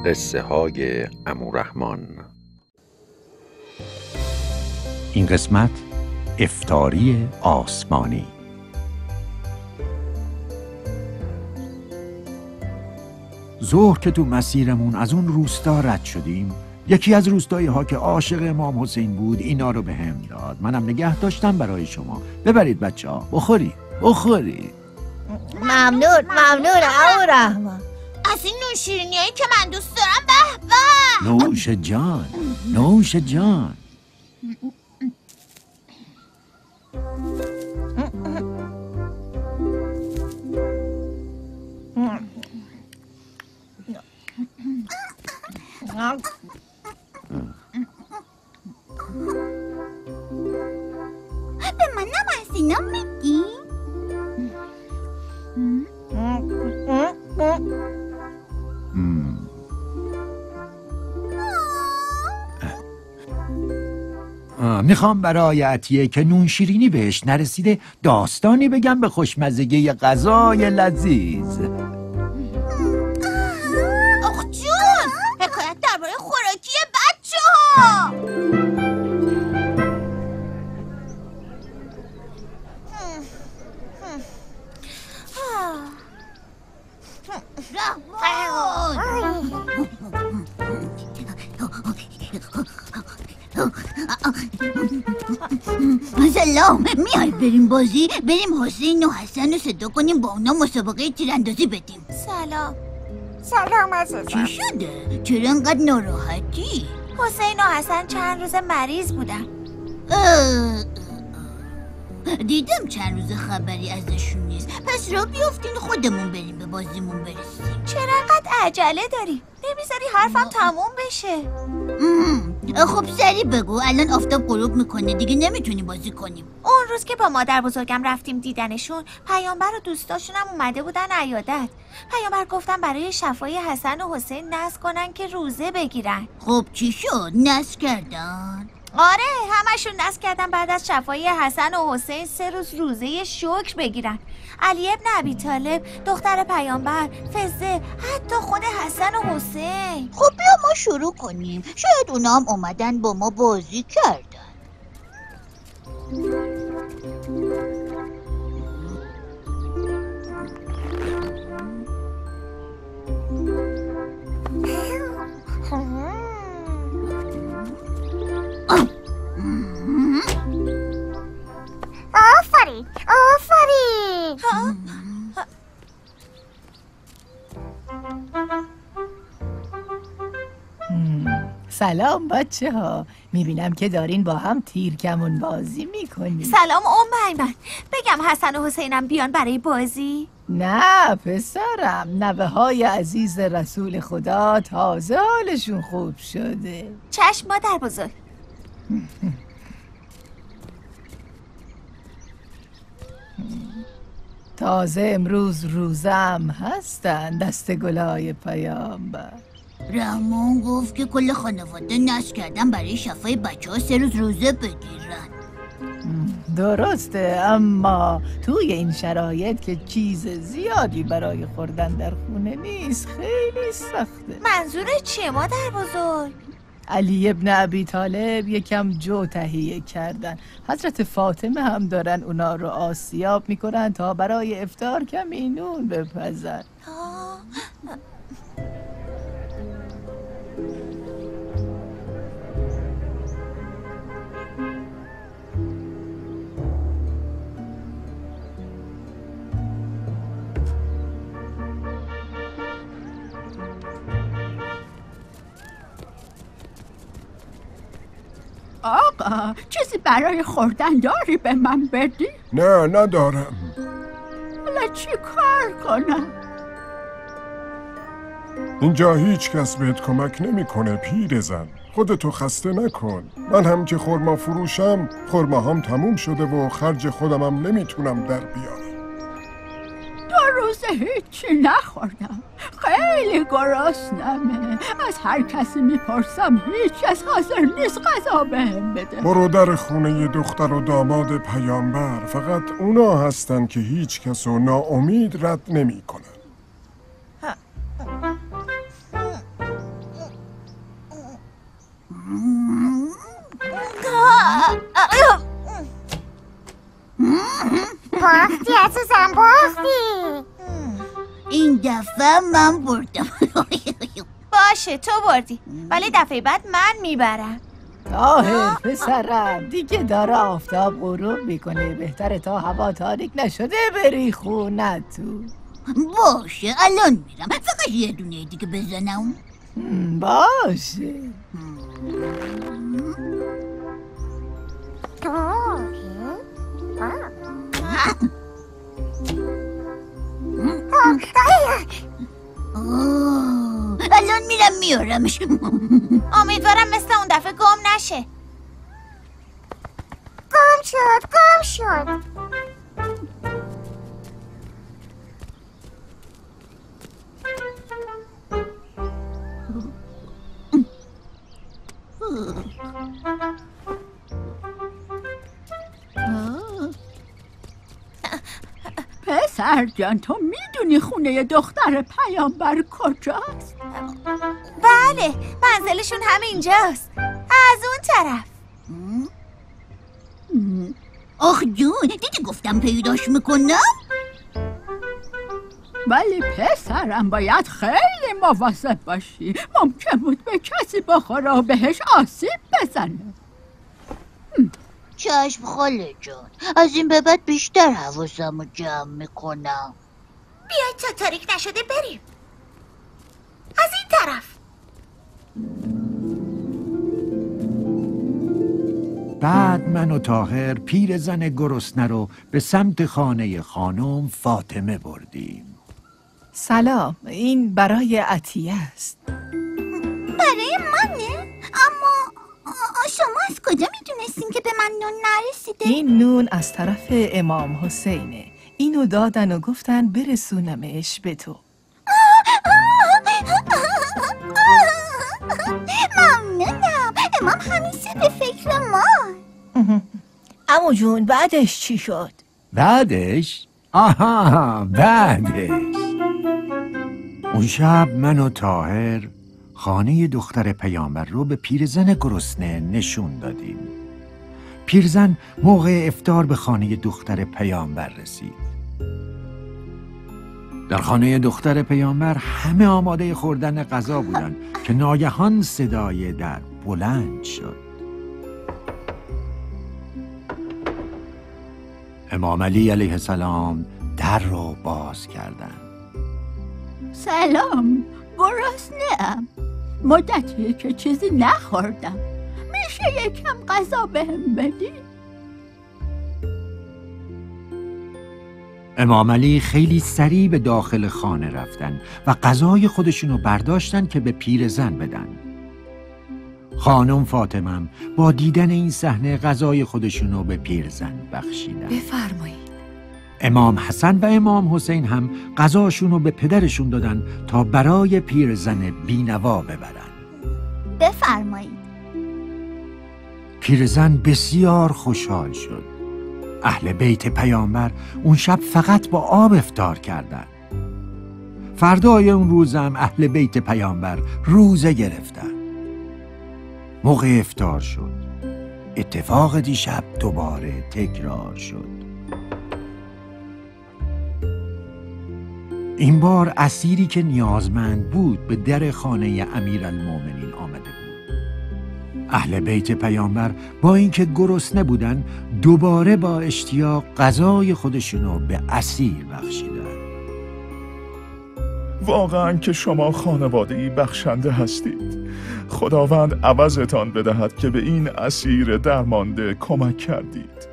قصه های عمورحمان. این قسمت افطاری آسمانی. ظهر که تو مسیرمون از اون روستا رد شدیم، یکی از روستایی ها که عاشق امام حسین بود اینا رو به هم داد. منم نگه داشتم برای شما. ببرید بچه ها، بخورید. ممنون عمورحمان. از این نوشیرینی هایی که من دوست دارم. به نوش جان. به منم از اینا میدی؟ میخوام برای عطیه که نون شیرینی بهش نرسیده داستانی بگم به خوشمزگی غذای لذیذ. آخ جون، حکایت درباره خوراکی بچه‌ها. سلام، میای بریم بازی؟ بریم حسین و حسن رو صدا کنیم با اونا مسابقه تیراندازی بدیم. سلام عزیزم. چی شده؟ چرا انقدر ناراحتی؟ حسین و حسن چند روز مریض بودن. دیدم چند روز خبری ازشون نیست. پس را بیافتین خودمون بریم به بازیمون برسیم. چرا انقدر عجله داری؟ نمیذاری حرفم تموم بشه؟ خب سریع بگو، الان آفتاب غروب میکنه، دیگه نمیتونی بازی کنیم. اون روز که با مادر بزرگم رفتیم دیدنشون، پیامبر و دوستاشونم اومده بودن عیادت. پیامبر گفتن برای شفای حسن و حسین نذر کنن که روزه بگیرن. خب چی شد؟ نذر کردن؟ آره، همشون نذر کردن بعد از شفای حسن و حسین 3 روز روزه شکر بگیرن. علی ابن ابی طالب، دختر پیامبر، فزه، حتی خود حسن و حسین. خب بیا ما شروع کنیم، شاید اونا هم اومدن با ما بازی کردن. آفرین. سلام بچه ها، میبینم که دارین با هم تیرکمون بازی میکنین. سلام ایمن، بگم حسن و حسینم بیان برای بازی؟ نه پسرم، نوه های عزیز رسول خدا تازه حالشون خوب شده. چشم مادر بزرگ. تازه امروز روزم هستن دست گلای پیامبر. رحمان گفت که کل خانواده نذر کردن برای شفای بچه ها 3 روز روزه بگیرن. درسته، اما توی این شرایط که چیز زیادی برای خوردن در خونه نیست خیلی سخته. منظور چیه مادر بزرگ؟ علی ابن ابی طالب یکم جو تهیه کردن. حضرت فاطمه هم دارن اونا رو آسیاب میکنن تا برای افطار کمی نون بپزن. آقا، چیزی برای خوردن داری به من بدی؟ نه ندارم. حالا چی کار کنم؟ اینجا هیچ کس بهت کمک نمیکنه پیرزن. خودتو خسته نکن. من هم که خرما فروشم، خرماهام تموم شده و خرج خودمم نمیتونم در بیارم. 2 روز هیچی نخوردم. خیلی گرسنمه. از هر کسی میپرسم هیچ کس حاضر نیست غذا بهم بده. برو در خونه دختر و داماد پیامبر. فقط اونا هستن که هیچ کسو ناامید رد نمی کنن. باختی عزیزم باختی. این دفعه من بردم. باشه تو بردی، ولی دفعه بعد من میبرم. طاهر پسرم، دیگه داره آفتاب غروب میکنه، بهتره تا هوا تاریک نشده بری خونتون. باشه الان میرم، فقط یه دونه دیگه بزنم. باشه. الان میرم میارمش. امیدوارم مثل اون دفعه گم نشه. گم شد. پسر جان تو میدونی خونه دختر پیامبر کجاست؟ بله منزلشون همینجاست، از اون طرف. آخ جون، دیدی گفتم پیداش میکنم؟ ولی پسرم باید خیلی مواظب باشی، ممکن بود به کسی بخوره و بهش آسیب بزنه. چشم خاله جان، از این به بعد بیشتر حواسمو جمع میکنم. بیاید تا تاریک نشده بریم از این طرف. بعد من و طاهر پیرزن گرسنه رو به سمت خانه خانم فاطمه بردیم. سلام، این برای عطیه است. برای منه؟ اما شما از کجا میدونستین که به من نون نرسیده؟ این نون از طرف امام حسینه. اینو دادن و گفتن برسونمش به تو. ممنونم، امام همیشه به فکر ما. عمو جون بعدش چی شد؟ بعدش؟ آها بعدش اون شب من و طاهر خانه دختر پیامبر رو به پیرزن گرسنه نشون دادیم. پیرزن موقع افطار به خانه دختر پیامبر رسید. در خانه دختر پیامبر همه آماده خوردن غذا بودن که ناگهان صدای در بلند شد. امام علی علیه السلام در رو باز کردن. سلام، گرسنه‌ام، مدتیه که چیزی نخوردم، میشه یکم غذا بهم بدی؟ امام علی خیلی سریع به داخل خانه رفتن و غذای خودشونو برداشتن که به پیرزن بدن. خانم فاطمه با دیدن این صحنه غذای خودشونو به پیرزن بخشیدن. بفرمایید. امام حسن و امام حسین هم غذاشونو به پدرشون دادن تا برای پیرزن بینوا ببرن. بفرمایید. پیرزن بسیار خوشحال شد. اهل بیت پیامبر اون شب فقط با آب افطار کردن. فردای اون روزم اهل بیت پیامبر روزه گرفتن. موقع افطار شد. اتفاق دیشب دوباره تکرار شد. این بار اسیری که نیازمند بود به در خانه امیرالمومنین آمده بود. اهل بیت پیامبر با اینکه گرسنه بودن دوباره با اشتیاق غذای خودشونو به اسیر بخشیدن. واقعا که شما خانواده‌ای بخشنده هستید. خداوند عوضتان بدهد که به این اسیر درمانده کمک کردید.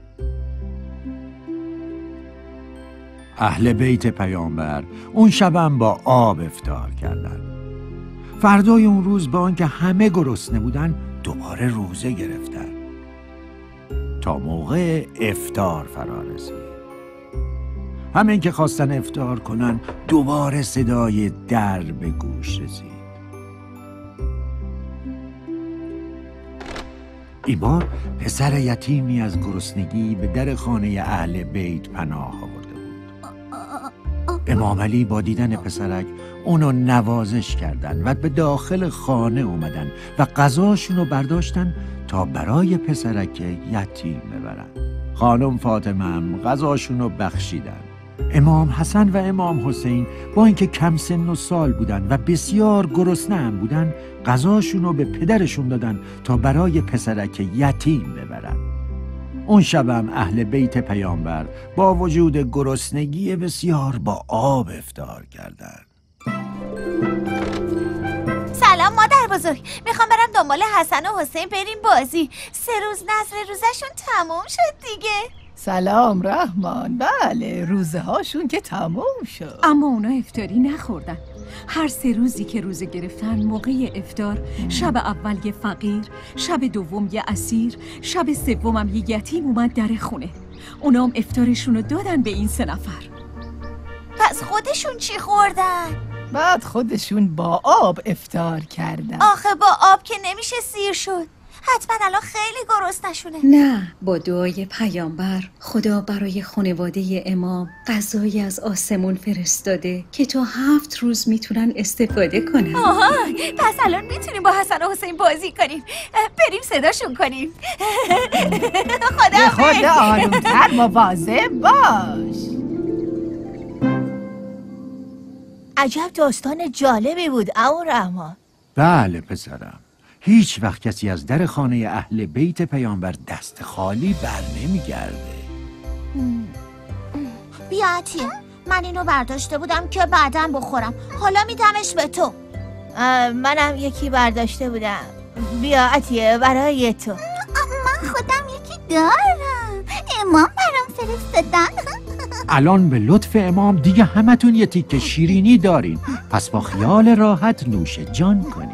اهل بیت پیامبر اون شبم با آب افطار کردن. فردای اون روز با آنکه همه گرسنه بودن دوباره روزه گرفتن تا موقع افطار فرا رسید. همین که خواستن افطار کنن دوباره صدای در به گوش رسید. این بار پسر یتیمی از گرسنگی به در خانه اهل بیت پناه آورده بود. امام علی با دیدن پسرک اونو نوازش کردن و به داخل خانه اومدن و غذاشونو برداشتن تا برای پسرک یتیم ببرن. خانم فاطمه هم غذاشونو بخشیدن. امام حسن و امام حسین با اینکه کم سن و سال بودن و بسیار گرسنه هم بودن، غذاشونو به پدرشون دادن تا برای پسرک یتیم ببرن. اون شبم اهل بیت پیامبر با وجود گرسنگی بسیار با آب افطار کردند. سلام مادر بزرگ، میخوام برم دنبال حسن و حسین بریم بازی. 3 روز نذر روزشون تموم شد دیگه. سلام رحمان. بله روزه هاشون که تموم شد، اما اونا افطاری نخوردن. هر 3 روزی که روزه گرفتن موقع افطار، شب اول یه فقیر، شب دوم یه اسیر، شب سومم یه یتیم اومد در خونه. اونا هم افطارشونو دادن به این 3 نفر. پس خودشون چی خوردن؟ بعد خودشون با آب افطار کردن. آخه با آب که نمیشه سیر شد. حتما الان خیلی گرسنه‌شونه. نه، با دعای پیامبر خدا برای خانواده امام غذایی از آسمون فرستاده که تا 7 روز میتونن استفاده کنن. آها، پس الان میتونیم با حسن و حسین بازی کنیم. بریم صداشون کنیم. خدا آرومتر مواظب باش. عجب داستان جالبی بود عمو رحمان. بله پسرم، هیچ وقت کسی از در خانه اهل بیت پیامبر دست خالی بر نمیگرده. بیا عطیه، من اینو برداشته بودم که بعداً بخورم. حالا میدمش به تو. منم یکی برداشته بودم. بیا عطیه برای تو. من خودم یکی دارم. امام برام فرستادن. الان به لطف امام دیگه همتون یه تیکه شیرینی دارین، پس با خیال راحت نوش جان کنین.